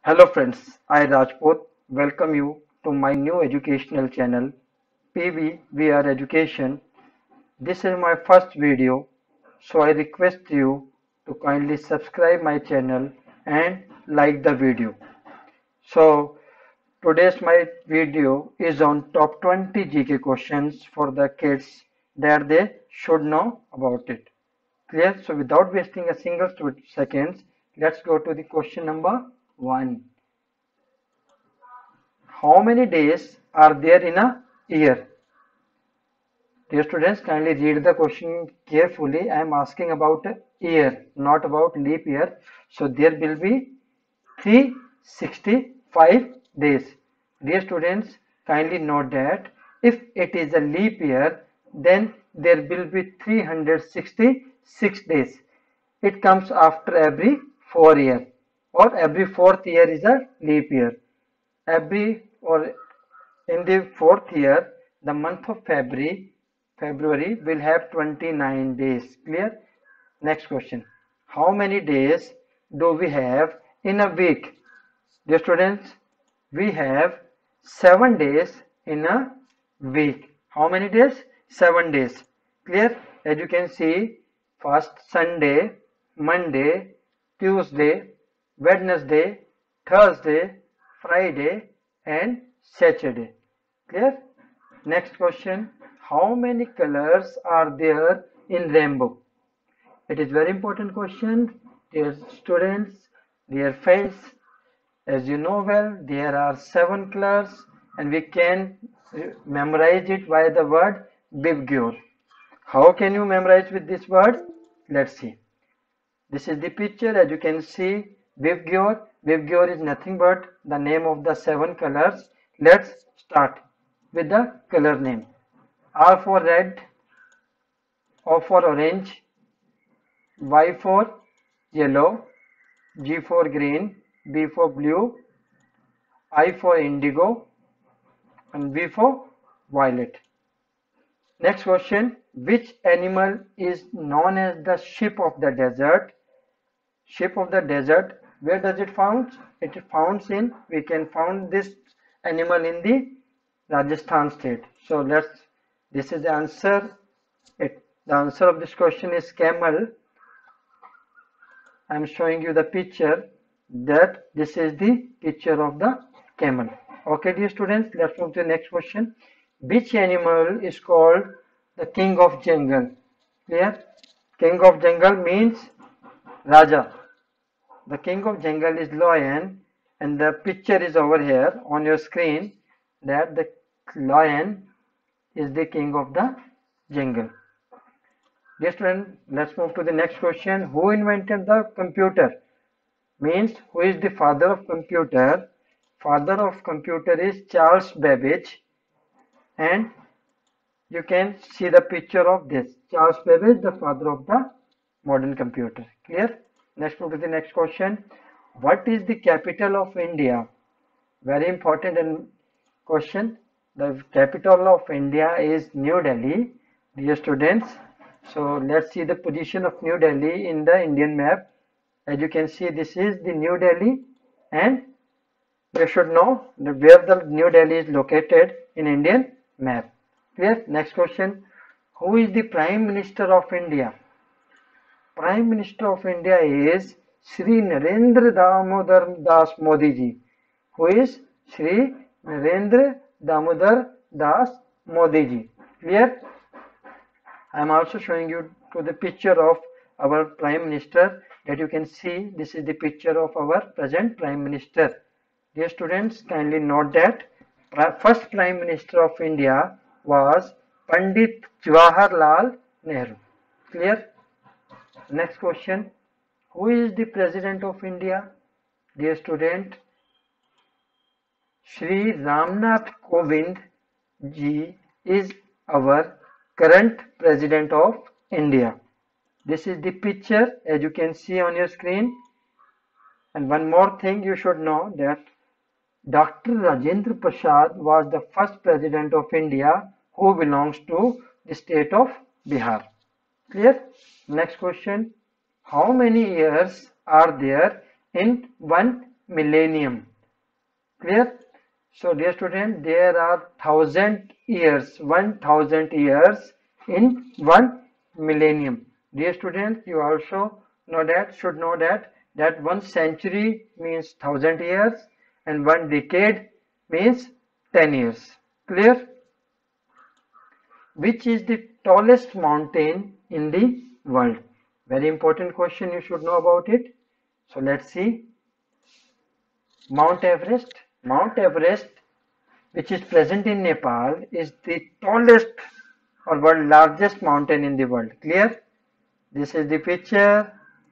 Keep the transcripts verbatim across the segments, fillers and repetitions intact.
Hello friends, I Rajput welcome you to my new educational channel P V V R Education. This is my first video, so I request you to kindly subscribe my channel and like the video. So today's my video is on top twenty G K questions for the kids that they should know about it. Clear? So without wasting a single seconds, let's go to the question number one. How many days are there in a year? Dear students, kindly read the question carefully. I am asking about a year, not about leap year. So there will be three hundred sixty-five days. Dear students, kindly note that if it is a leap year, then there will be three hundred sixty-six days. It comes after every four year, or every fourth year is a leap year. Every or in the fourth year, the month of February, February will have twenty-nine days. Clear? Next question. How many days do we have in a week? Dear students, we have seven days in a week. How many days? Seven days. Clear? As you can see, first Sunday, Monday, Tuesday, Wednesday, Thursday, Friday and Saturday. Clear? Next question. How many colors are there in rainbow? It is very important question. Dear students, dear friends, as you know well, there are seven colors and we can memorize it by the word Bibgyor. How can you memorize with this word? Let's see. This is the picture. As you can see, Bibgyor. Bibgyor is nothing but the name of the seven colors. Let's start with the color name. R for red, O for orange, Y for yellow, G for green, B for blue, I for indigo, and V for violet. Next question. Which animal is known as the sheep of the desert? Sheep of the desert, where does it found? It found in, we can find this animal in the Rajasthan state. So let's, this is the answer. It, the answer of this question is camel. I am showing you the picture that this is the picture of the camel. Okay dear students, let's move to the next question. Which animal is called the king of jungle? Clear? King of jungle means Raja. The king of jungle is lion and the picture is over here on your screen that the lion is the king of the jungle. Dear student, let's move to the next question. Who invented the computer? Means who is the father of computer? Father of computer is Charles Babbage and you can see the picture of this. Charles Babbage, the father of the modern computer. Clear? Let's move to the next question. What is the capital of India? Very important question. The capital of India is New Delhi. Dear students, so let's see the position of New Delhi in the Indian map. As you can see, this is the New Delhi and you should know where the New Delhi is located in Indian map. Clear? Next question. Who is the Prime Minister of India? Prime Minister of India is Shri Narendra Damodar Das Modi ji. Who is Shri Narendra Damodar Das Modi ji. Clear? I am also showing you to the picture of our Prime Minister that you can see. This is the picture of our present Prime Minister. Dear students, kindly note that first Prime Minister of India was Pandit Jawaharlal Nehru. Clear? Next question. Who is the President of India? Dear student, Shri Ramnath Kovind ji is our current President of India. This is the picture as you can see on your screen. And one more thing you should know that Doctor Rajendra Prasad was the first President of India who belongs to the state of Bihar. Clear? Next question. How many years are there in one millennium. Clear? So dear student, there are thousand years, one thousand years in one millennium. Dear students, you also know that, should know that, that one century means thousand years and one decade means ten years. Clear? Which is the tallest mountain in the world? Very important question, you should know about it. So let's see. Mount Everest. Mount Everest, which is present in Nepal, is the tallest or world largest mountain in the world. Clear? This is the picture.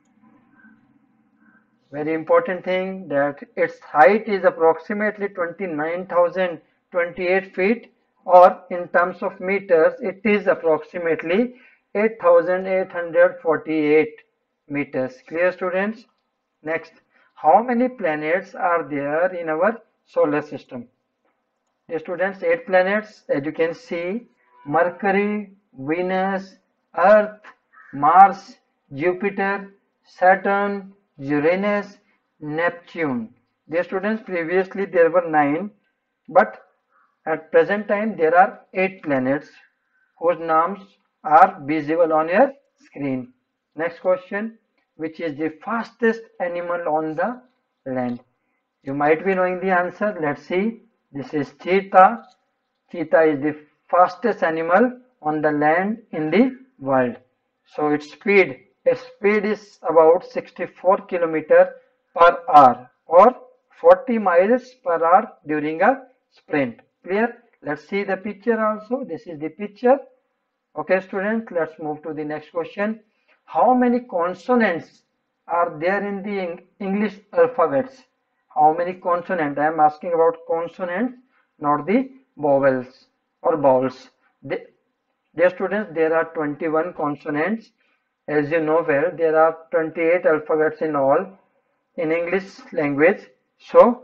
Very important thing that its height is approximately twenty-nine thousand twenty-eight feet, or in terms of meters it is approximately eight thousand eight hundred forty-eight meters. Clear students? Next, how many planets are there in our solar system? Dear students, eight planets, as you can see: Mercury, Venus, Earth, Mars, Jupiter, Saturn, Uranus, Neptune. Dear students, previously there were nine, but at present time there are eight planets whose names are visible on your screen. Next question, which is the fastest animal on the land? You might be knowing the answer. Let's see. This is cheetah. Cheetah is the fastest animal on the land in the world. So its speed, its speed is about sixty-four kilometers per hour or forty miles per hour during a sprint. Clear? Let's see the picture also. This is the picture. Okay, students, let's move to the next question. How many consonants are there in the English alphabets? How many consonants? I am asking about consonants, not the vowels or vowels. They, dear students, there are twenty-one consonants. As you know well, there are twenty-eight alphabets in all in English language. So,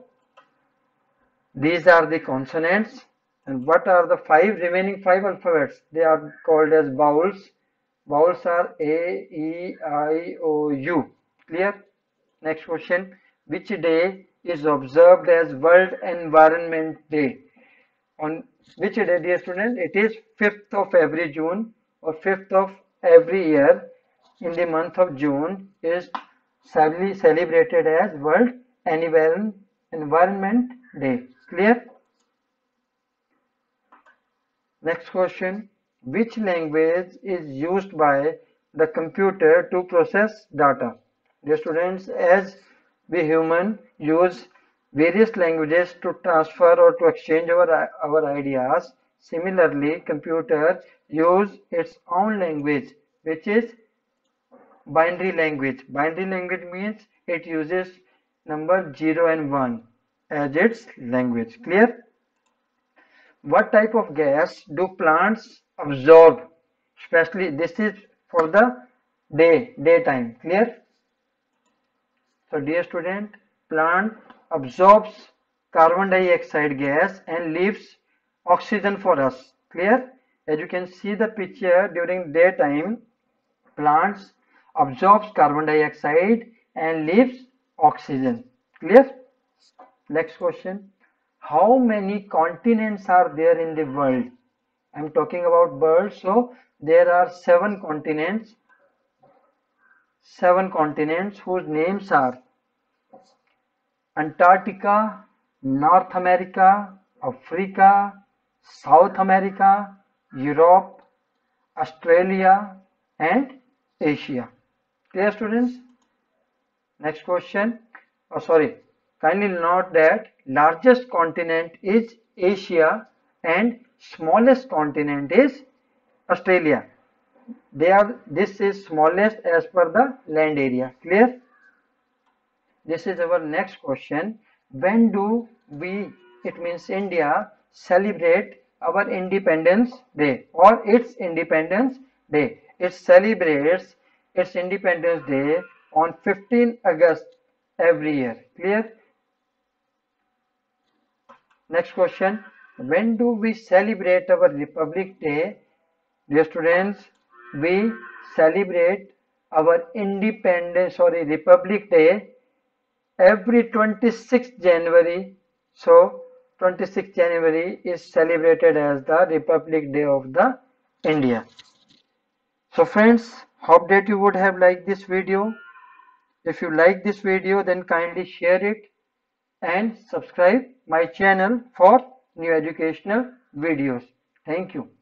these are the consonants. And what are the five remaining five alphabets? They are called as vowels. Vowels are A, E, I, O, U. Clear? Next question. Which day is observed as World Environment Day? On which day, dear student? It is fifth of every June or fifth of every year in the month of June is celebrated as World Environment Day. Clear? Next question. Which language is used by the computer to process data? Dear students, as we human use various languages to transfer or to exchange our, our ideas, similarly computer use its own language, which is binary language. Binary language means it uses number zero and one as its language. Clear? What type of gas do plants absorb? Especially this is for the day, daytime. Clear? So dear student, plant absorbs carbon dioxide gas and leaves oxygen for us. Clear? As you can see the picture, during daytime, plants absorbs carbon dioxide and leaves oxygen. Clear? Next question. How many continents are there in the world? I am talking about world, so there are seven continents. Seven continents whose names are Antarctica, North America, Africa, South America, Europe, Australia, and Asia. Clear, students? Next question. Oh, sorry. Kindly note that largest continent is Asia and smallest continent is Australia. They are, this is smallest as per the land area. Clear? This is our next question. When do we, it means India, celebrate our Independence Day or its Independence Day? It celebrates its Independence Day on fifteenth August every year. Clear? Next question. When do we celebrate our Republic Day? Dear students, we celebrate our Independence, sorry, Republic Day every twenty-sixth January. So twenty-sixth January is celebrated as the Republic Day of the India. So friends, hope that you would have liked this video. If you like this video, then kindly share it and subscribe my channel for new educational videos. Thank you.